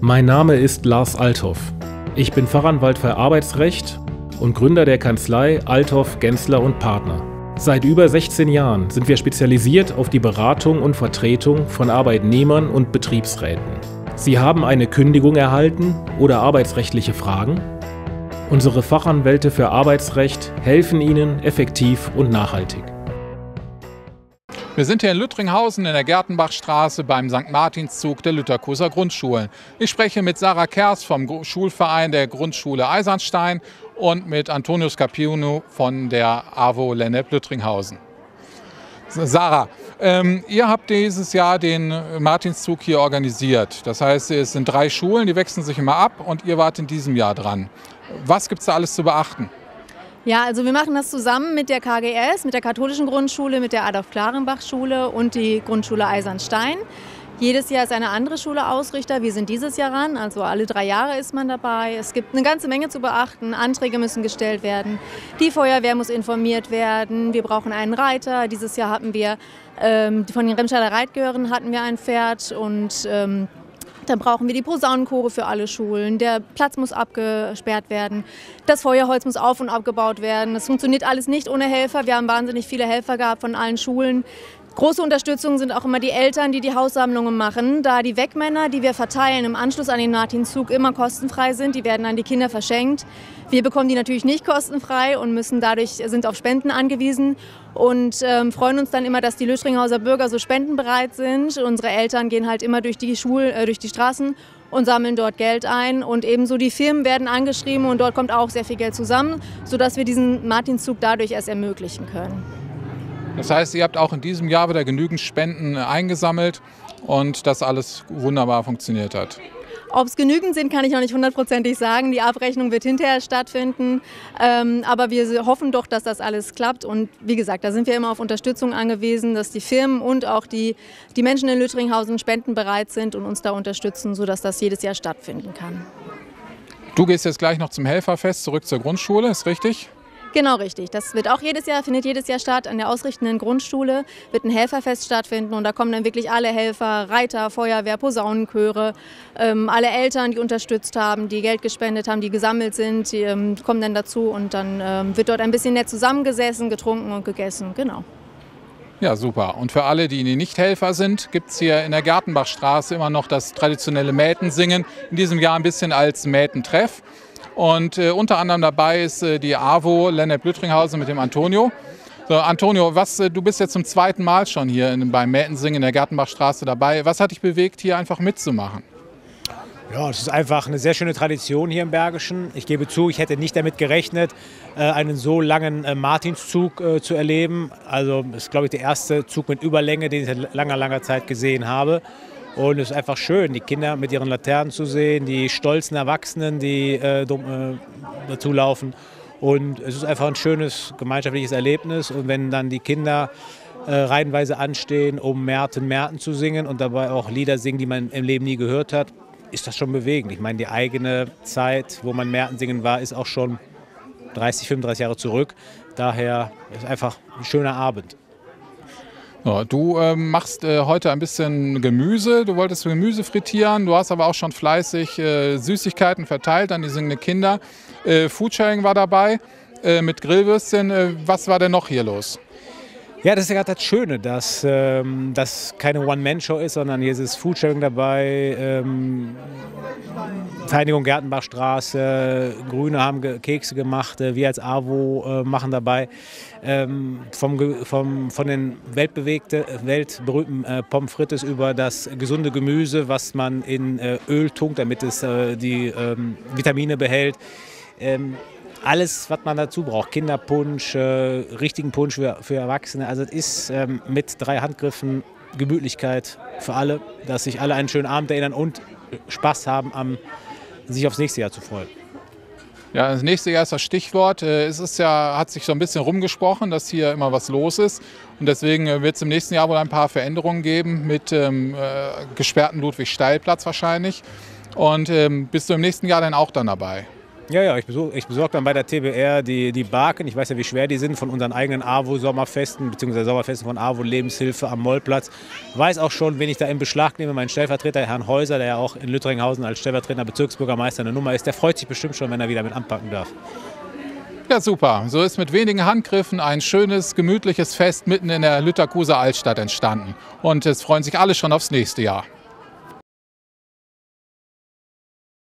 Mein Name ist Lars Althoff. Ich bin Fachanwalt für Arbeitsrecht und Gründer der Kanzlei Althoff, Gensler und Partner. Seit über 16 Jahren sind wir spezialisiert auf die Beratung und Vertretung von Arbeitnehmern und Betriebsräten. Sie haben eine Kündigung erhalten oder arbeitsrechtliche Fragen? Unsere Fachanwälte für Arbeitsrecht helfen Ihnen effektiv und nachhaltig. Wir sind hier in Lüttringhausen in der Gertenbachstraße beim St. Martinszug der Lüterkoser Grundschulen. Ich spreche mit Sarah Kers vom Schulverein der Grundschule Eisenstein und mit Antonio Scapiuno von der AWO Lennep-Lüttringhausen. Sarah, ihr habt dieses Jahr den Martinszug hier organisiert. Das heißt, es sind 3 Schulen, die wechseln sich immer ab und ihr wart in diesem Jahr dran. Was gibt es da alles zu beachten? Ja, also wir machen das zusammen mit der KGS, mit der katholischen Grundschule, mit der Adolf-Klarenbach-Schule und die Grundschule Eisenstein. Jedes Jahr ist eine andere Schule Ausrichter. Wir sind dieses Jahr ran, also alle 3 Jahre ist man dabei. Es gibt eine ganze Menge zu beachten. Anträge müssen gestellt werden. Die Feuerwehr muss informiert werden. Wir brauchen einen Reiter. Dieses Jahr hatten wir von den Remscheider Reitgehören hatten wir ein Pferd und dann brauchen wir die Posaunenchore für alle Schulen. Der Platz muss abgesperrt werden. Das Feuerholz muss auf- und abgebaut werden. Das funktioniert alles nicht ohne Helfer. Wir haben wahnsinnig viele Helfer gehabt von allen Schulen. Große Unterstützung sind auch immer die Eltern, die die Haussammlungen machen. Da die Wegmänner, die wir verteilen im Anschluss an den Martinszug, immer kostenfrei sind, die werden an die Kinder verschenkt. Wir bekommen die natürlich nicht kostenfrei und sind auf Spenden angewiesen und freuen uns dann immer, dass die Lüttringhauser Bürger so spendenbereit sind. Unsere Eltern gehen halt immer durch die Straßen und sammeln dort Geld ein. Und ebenso die Firmen werden angeschrieben und dort kommt auch sehr viel Geld zusammen, sodass wir diesen Martinszug dadurch erst ermöglichen können. Das heißt, ihr habt auch in diesem Jahr wieder genügend Spenden eingesammelt und das alles wunderbar funktioniert hat. Ob es genügend sind, kann ich noch nicht hundertprozentig sagen. Die Abrechnung wird hinterher stattfinden. Aber wir hoffen doch, dass das alles klappt. Und wie gesagt, da sind wir immer auf Unterstützung angewiesen, dass die Firmen und auch die Menschen in Lüttringhausen spendenbereit sind und uns da unterstützen, sodass das jedes Jahr stattfinden kann. Du gehst jetzt gleich noch zum Helferfest zurück zur Grundschule, ist richtig? Genau, richtig. Das findet jedes Jahr statt. An der ausrichtenden Grundschule wird ein Helferfest stattfinden und da kommen dann wirklich alle Helfer, Reiter, Feuerwehr, Posaunenchöre, alle Eltern, die unterstützt haben, die Geld gespendet haben, die gesammelt sind, die kommen dann dazu und dann wird dort ein bisschen nett zusammengesessen, getrunken und gegessen, genau. Ja, super. Und für alle, die nicht Helfer sind, gibt es hier in der Gertenbachstraße immer noch das traditionelle Mätensingen. In diesem Jahr ein bisschen als Mätentreff. Und unter anderem dabei ist die AWO Lennep-Lüttringhausen mit dem Antonio. So, Antonio, du bist jetzt zum 2. Mal schon hier beim Mätensingen in der Gertenbachstraße dabei. Was hat dich bewegt, hier einfach mitzumachen? Ja, es ist einfach eine sehr schöne Tradition hier im Bergischen. Ich gebe zu, ich hätte nicht damit gerechnet, einen so langen Martinszug zu erleben. Also es ist, glaube ich, der erste Zug mit Überlänge, den ich seit langer Zeit gesehen habe. Und es ist einfach schön, die Kinder mit ihren Laternen zu sehen, die stolzen Erwachsenen, die dazu laufen. Und es ist einfach ein schönes gemeinschaftliches Erlebnis. Und wenn dann die Kinder reihenweise anstehen, um Märten zu singen und dabei auch Lieder singen, die man im Leben nie gehört hat, ist das schon bewegend. Ich meine, die eigene Zeit, wo man Märten singen war, ist auch schon 30, 35 Jahre zurück. Daher ist es einfach ein schöner Abend. Ja, du machst heute ein bisschen Gemüse, du wolltest Gemüse frittieren, du hast aber auch schon fleißig Süßigkeiten verteilt an die singenden Kinder. Foodsharing war dabei mit Grillwürstchen. Was war denn noch hier los? Ja, das ist ja gerade das Schöne, dass das keine One-Man-Show ist, sondern hier ist Foodsharing dabei, Vereinigung Gertenbachstraße, Grüne haben Kekse gemacht, wir als AWO machen dabei. Von den weltberühmten Pommes frites über das gesunde Gemüse, was man in Öl tunkt, damit es die Vitamine behält. Alles, was man dazu braucht, Kinderpunsch, richtigen Punsch für Erwachsene. Also es ist mit 3 Handgriffen Gemütlichkeit für alle, dass sich alle einen schönen Abend erinnern und Spaß haben, sich aufs nächste Jahr zu freuen. Ja, das nächste Jahr ist das Stichwort. Hat sich so ein bisschen rumgesprochen, dass hier immer was los ist. Und deswegen wird es im nächsten Jahr wohl ein paar Veränderungen geben mit gesperrten Ludwig-Steil-Platz wahrscheinlich. Und bist du im nächsten Jahr dann auch dabei? Ja, ich besorge dann bei der TBR die Barken. Ich weiß ja, wie schwer die sind von unseren eigenen AWO-Sommerfesten, beziehungsweise Sommerfesten von AWO Lebenshilfe am Mollplatz. Weiß auch schon, wen ich da in Beschlag nehme. Mein Stellvertreter, Herrn Häuser, der ja auch in Lütteringhausen als stellvertretender Bezirksbürgermeister eine Nummer ist, der freut sich bestimmt schon, wenn er wieder mit anpacken darf. Ja, super. So ist mit wenigen Handgriffen ein schönes, gemütliches Fest mitten in der Lüterkuser Altstadt entstanden. Und es freuen sich alle schon aufs nächste Jahr.